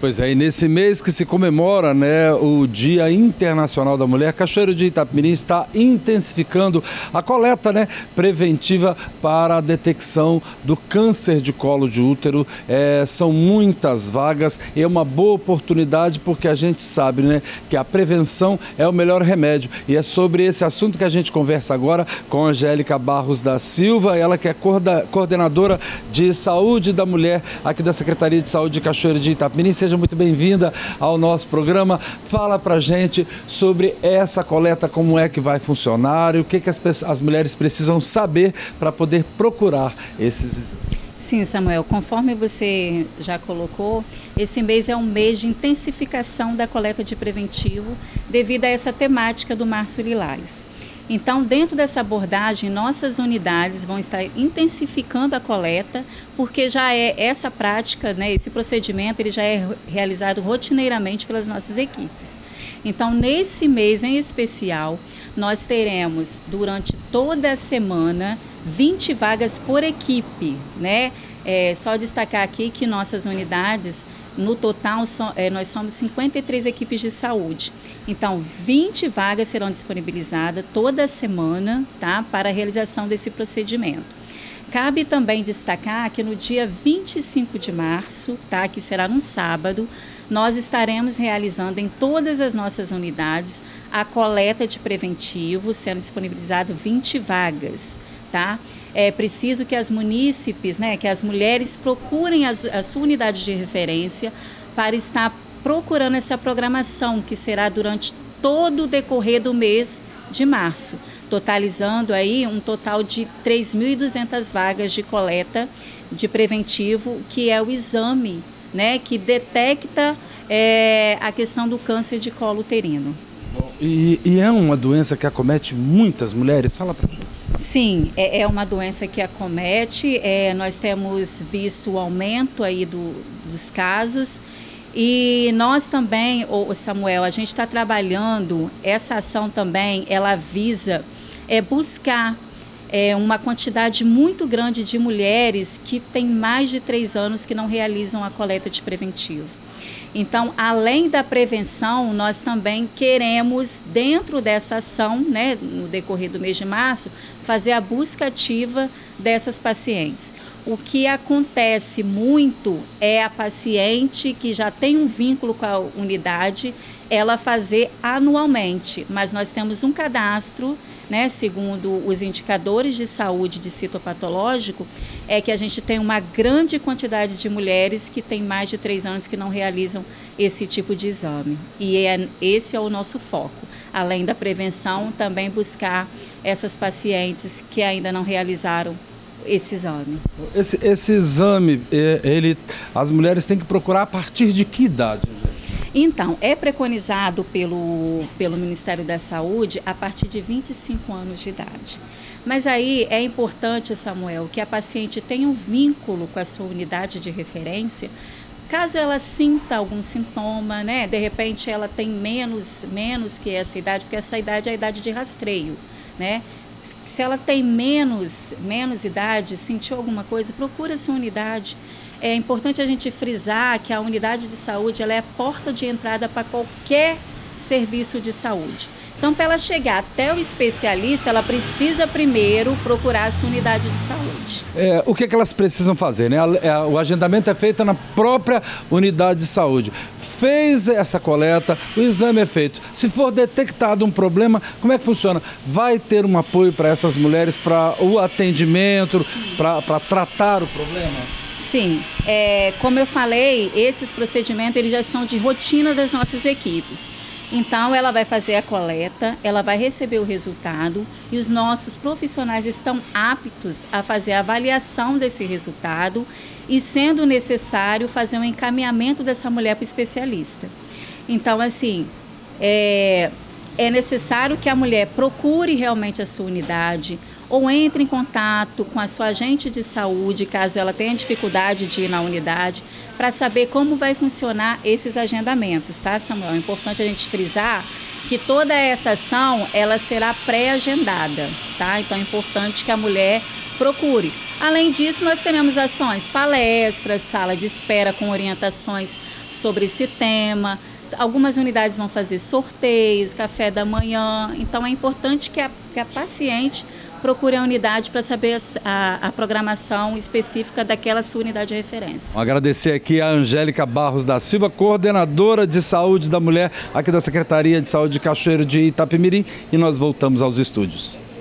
Pois é, e nesse mês que se comemora, né, o Dia Internacional da Mulher, Cachoeiro de Itapemirim está intensificando a coleta, né, preventiva para a detecção do câncer de colo de útero. São muitas vagas e é uma boa oportunidade porque a gente sabe, né, que a prevenção é o melhor remédio. E é sobre esse assunto que a gente conversa agora com a Angélica Barros da Silva, ela que é coordenadora de saúde da mulher aqui da Secretaria de Saúde de Cachoeiro de Itapemirim. Seja muito bem-vinda ao nosso programa. Fala pra gente sobre essa coleta, como é que vai funcionar e o que as mulheres precisam saber para poder procurar esses exames. Sim, Samuel, conforme você já colocou, esse mês é um mês de intensificação da coleta de preventivo devido a essa temática do Março Lilás. Então, dentro dessa abordagem, nossas unidades vão estar intensificando a coleta, porque já é essa prática, né, esse procedimento, ele já é realizado rotineiramente pelas nossas equipes. Então, nesse mês em especial, nós teremos, durante toda a semana, 20 vagas por equipe, né? Só destacar aqui que nossas unidades, no total, nós somos 53 equipes de saúde. Então, 20 vagas serão disponibilizadas toda semana, tá, para a realização desse procedimento. Cabe também destacar que no dia 25 de março, tá, que será num sábado, nós estaremos realizando em todas as nossas unidades a coleta de preventivo, sendo disponibilizado 20 vagas. Tá? É preciso que as munícipes, né, que as mulheres procurem a sua unidade de referência para estar procurando essa programação, que será durante todo o decorrer do mês de março, totalizando aí um total de 3.200 vagas de coleta de preventivo, que é o exame, né, que detecta a questão do câncer de colo uterino. E é uma doença que acomete muitas mulheres? Fala pra gente. Sim, é uma doença que acomete, nós temos visto o aumento aí dos casos e nós também, Samuel, a gente está trabalhando, essa ação também, ela visa buscar uma quantidade muito grande de mulheres que têm mais de 3 anos que não realizam a coleta de preventivo. Então, além da prevenção, nós também queremos, dentro dessa ação, né, no decorrer do mês de março, fazer a busca ativa dessas pacientes. O que acontece muito é a paciente que já tem um vínculo com a unidade, ela fazer anualmente, mas nós temos um cadastro, né, segundo os indicadores de saúde de citopatológico, é que a gente tem uma grande quantidade de mulheres que têm mais de 3 anos que não realizam esse tipo de exame. E esse é o nosso foco. Além da prevenção, também buscar essas pacientes que ainda não realizaram esse exame. Esse exame, as mulheres têm que procurar a partir de que idade? Então, é preconizado pelo Ministério da Saúde a partir de 25 anos de idade. Mas aí é importante, Samuel, que a paciente tenha um vínculo com a sua unidade de referência. Caso ela sinta algum sintoma, né? De repente ela tem menos que essa idade, porque essa idade é a idade de rastreio, né? Se ela tem menos idade, sentiu alguma coisa, procura a sua unidade. É importante a gente frisar que a unidade de saúde ela é a porta de entrada para qualquer serviço de saúde. Então, para ela chegar até o especialista, ela precisa primeiro procurar a sua unidade de saúde. O que elas precisam fazer, né? O agendamento é feito na própria unidade de saúde. Fez essa coleta, o exame é feito. Se for detectado um problema, como é que funciona? Vai ter um apoio para essas mulheres, para o atendimento, para tratar o problema? Sim, como eu falei, esses procedimentos eles já são de rotina das nossas equipes. Então, ela vai fazer a coleta, ela vai receber o resultado e os nossos profissionais estão aptos a fazer a avaliação desse resultado e, sendo necessário, fazer um encaminhamento dessa mulher para o especialista. Então, assim, é necessário que a mulher procure realmente a sua unidade ou entre em contato com a sua agente de saúde, caso ela tenha dificuldade de ir na unidade, para saber como vai funcionar esses agendamentos, tá, Samuel? É importante a gente frisar que toda essa ação, ela será pré-agendada, tá? Então é importante que a mulher procure. Além disso, nós teremos ações, palestras, sala de espera com orientações sobre esse tema. Algumas unidades vão fazer sorteios, café da manhã. Então, é importante que a paciente procure a unidade para saber a programação específica daquela sua unidade de referência. Vou agradecer aqui a Angélica Barros da Silva, coordenadora de saúde da mulher aqui da Secretaria de Saúde de Cachoeiro de Itapemirim, e nós voltamos aos estúdios.